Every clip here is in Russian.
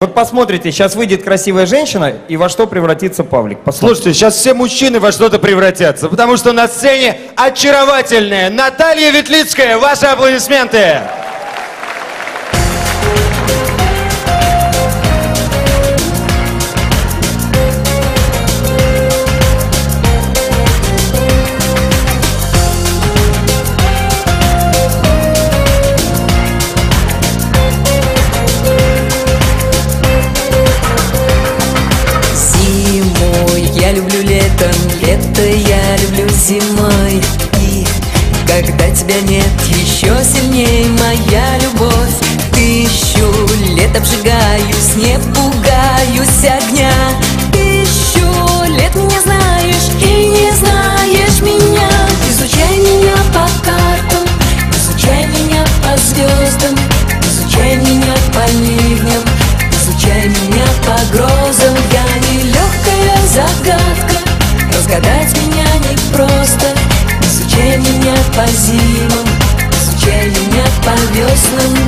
Вот посмотрите, сейчас выйдет красивая женщина, и во что превратится Павлик. Посмотрите. Слушайте, сейчас все мужчины во что-то превратятся, потому что на сцене очаровательная Наталья Ветлицкая. Ваши аплодисменты! Лето я люблю зимой. И когда тебя нет, еще сильнее моя любовь. Тысячу лет обжигаюсь, не пугаюсь огня. Тысячу лет меня знаешь и не знаешь меня. Изучай меня по картам, изучай меня по звездам, изучай меня по ливням, изучай меня по грозам. Я не легкая загадка, разгадать меня непросто. Изучай меня по зимам, изучай меня по веснам.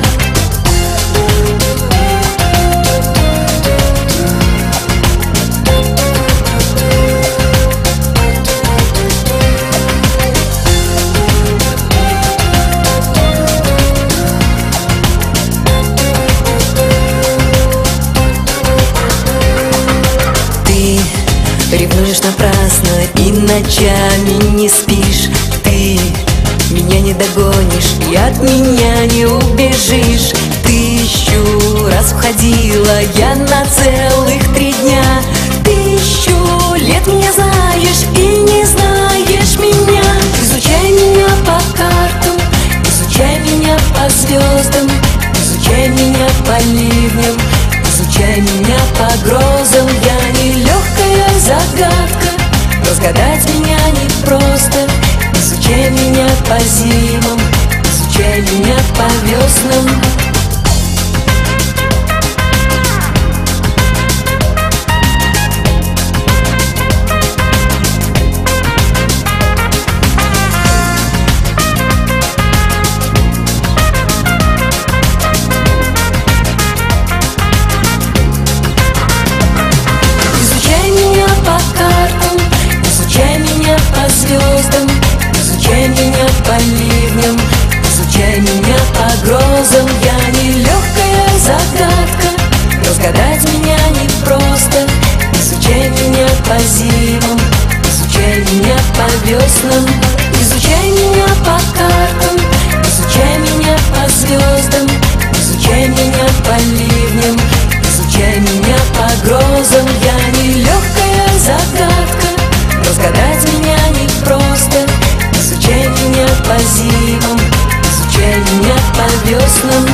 Ревнуешь напрасно и ночами не спишь. Ты меня не догонишь и от меня не убежишь. Тысячу раз уходила я на целых 3 дня. Тысячу лет меня знаешь и не знаешь меня. Изучай меня по картам, изучай меня по звездам, изучай меня по ливням, изучай меня по грозам. Я не легкая загадка, разгадать меня непросто. Изучай меня по зимам, изучай меня по веснам. Звездам, изучай меня по ливням, изучай меня по грозам. Я не легкая загадка, разгадать меня непросто. Изучай меня по зимам, изучай меня по веснам. Изучай меня по картам, изучай меня по звездам, изучай меня по ливням, изучай меня по грозам. Я не легкая загадка, разгадать меня непросто. Изучай меня по зимам, изучай меня по веснам.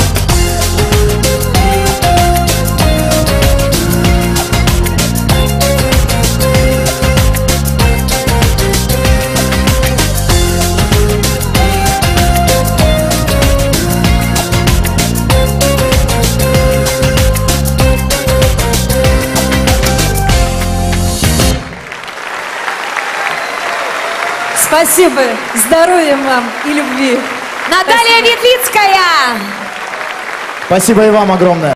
Спасибо, здоровья вам и любви. Наталья Ветлицкая! Спасибо и вам огромное.